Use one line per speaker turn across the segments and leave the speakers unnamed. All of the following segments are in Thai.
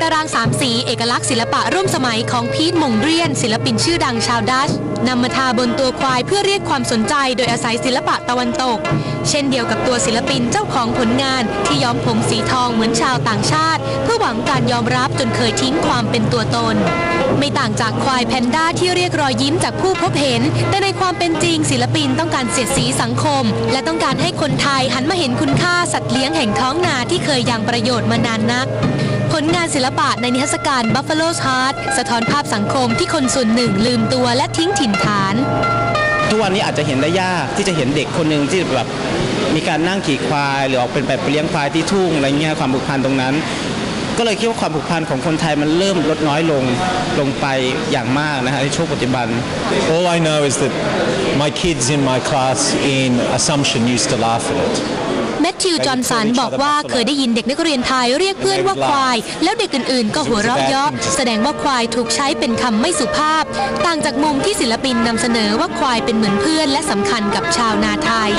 าราง3สีเอกลักษณ์ศิลปะร่วมสมัยของพีท มงเรียนศิลปินชื่อดังชาวดัชนำมาทาบนตัวควายเพื่อเรียกความสนใจโดยอาศัยศิลปะตะวันตกเช่นเดียวกับตัวศิลปินเจ้าของผลงานที่ย้อมผมสีทองเหมือนชาวต่างชาติเพื่อหวังการยอมรับจนเคยทิ้งความเป็นตัวตนไม่ต่างจากควายแพนด้าที่เรียกรอยยิ้มจากผู้พบเห็นแต่ในความเป็นจริงศิลปินต้องการเสียดสีสังคมและต้องการให้คนไทยหันมาเห็นคุณค่าสัตว์เลี้ยงแห่งท้องนาที่เคยยังประโยชน์มานานนักผลงานศิลปะในนิทรรศการ Buffalo's Heart สะท้อนภาพสังคมที่คนส่วนหนึ่งลืมตัวและทิ้งถิ่นฐาน
ทุกวันนี้อาจจะเห็นได้ยากที่จะเห็นเด็กคนหนึ่งที่แบบมีการนั่งขี่ควายหรือออกเป็นไปเลี้ยงควายที่ทุ่งอะไรเงี้ยความผูกพันตรงนั้นก็เลยคิดว่าความผูกพันของคนไทยมันเริ่มลดน้อยลงไปอย่างมากนะฮะในช่วงปัจจุบัน
All I know is that my kids in my class in Assumption used to laugh at it
แมทธิว จอห์นสันบอกว่าเคยได้ยินเด็กนักเรียนไทยเรียกเพื่อนว่าควายแล้วเด็กอื่นๆก็หัวเราะเยาะแสดงว่าควายถูกใช้เป็นคำไม่สุภาพต่างจากมุมที่ศิลปินนำเสนอว่าควายเป็นเหมือนเพื่อนและสำคัญกับชาวนาไทย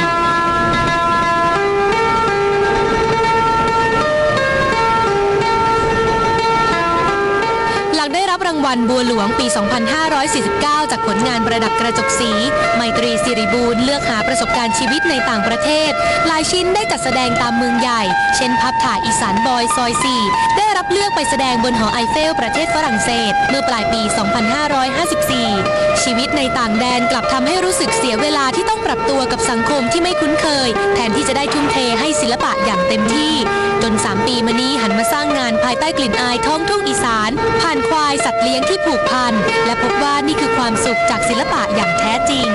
หลังได้รับรางวัลบัวหลวงปี 2549 จากผลงานประดับกระจกสีไมตรีสิริบูรณ์เลือกหาประสบการณ์ชีวิตในต่างประเทศหลายชิ้นได้จัดแสดงตามเมืองใหญ่เช่นภาพถ่ายอีสานบอยซอย 4ได้รับเลือกไปแสดงบนหอไอเฟลประเทศฝรั่งเศสเมื่อปลายปี 2554 ชีวิตในต่างแดนกลับทำให้รู้สึกเสียเวลาที่ต้องปรับตัวกับสังคมที่ไม่คุ้นเคยแทนที่จะได้ทุ่มเทให้ศิลปะอย่างเต็มที่จน3 ปีมานี้หันมาสร้างงานภายใต้กลิ่นอายท้องทุ่งอีสานผ่านควายสัตว์เลี้ยงที่ผูกพันและพบว่านี่คือความสุขจากศิลปะอย่างแท้จริง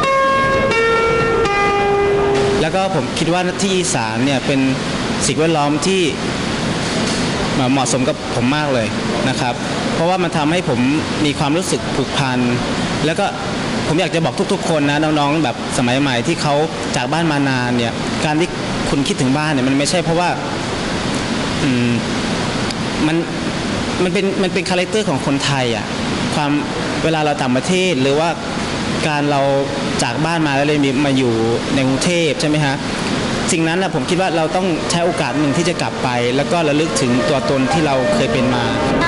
แล้วก็ผมคิดว่าที่อีสานเนี่ยเป็นสิ่งแวดล้อมที่เหมาะสมกับผมมากเลยนะครับเพราะว่ามันทำให้ผมมีความรู้สึกผูกพันแล้วก็ผมอยากจะบอกทุกๆคนนะน้องๆแบบสมัยใหม่ที่เขาจากบ้านมานานเนี่ยการที่คุณคิดถึงบ้านเนี่ยมันไม่ใช่เพราะว่ามันเป็นคาแรคเตอร์ของคนไทยอ่ะความเวลาเราต่างประเทศหรือว่าการเราจากบ้านมาแล้วเลยมาอยู่ในกรุงเทพใช่ไหมฮะสิ่งนั้นนะผมคิดว่าเราต้องใช้โอกาสหนึ่งที่จะกลับไปแล้วก็ระลึกถึงตัวตนที่เราเคยเป็นมา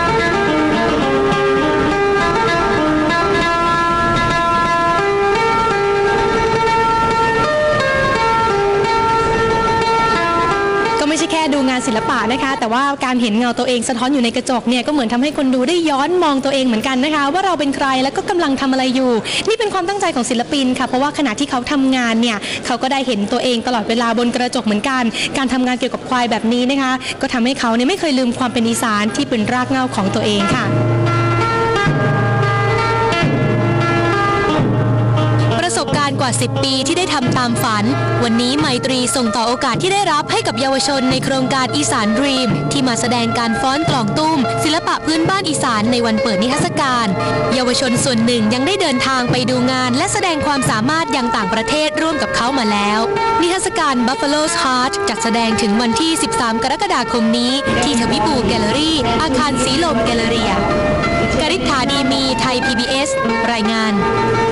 ไม่ใช่แค่ดูงานศิลปะนะคะแต่ว่าการเห็นเงาตัวเองสะท้อนอยู่ในกระจกเนี่ยก็เหมือนทำให้คนดูได้ย้อนมองตัวเองเหมือนกันนะคะว่าเราเป็นใครแล้วก็กำลังทำอะไรอยู่นี่เป็นความตั้งใจของศิลปินค่ะเพราะว่าขณะที่เขาทำงานเนี่ยเขาก็ได้เห็นตัวเองตลอดเวลาบนกระจกเหมือนกันการทำงานเกี่ยวกับควายแบบนี้นะคะก็ทำให้เขาเนี่ยไม่เคยลืมความเป็นอีสานที่เป็นรากเหง้าของตัวเองค่ะประสบการณ์กว่า 10 ปีที่ได้ทำตามฝันวันนี้ไมตรีส่งต่อโอกาสที่ได้รับให้กับเยาวชนในโครงการอีสานดรีมที่มาแสดงการฟ้อนกลองตุ้มศิลปะพื้นบ้านอีสานในวันเปิดนิทรรศการเยาวชนส่วนหนึ่งยังได้เดินทางไปดูงานและแสดงความสามารถยังต่างประเทศร่วมกับเขามาแล้วนิทรรศการ Buffalo's Heart จัดแสดงถึงวันที่ 13 กรกฎาคมนี้ที่ทวิบูแกลเลอรี่อาคารสีลมแกลเลอเรียกฤษฐาดีมีไทย PBS รายงาน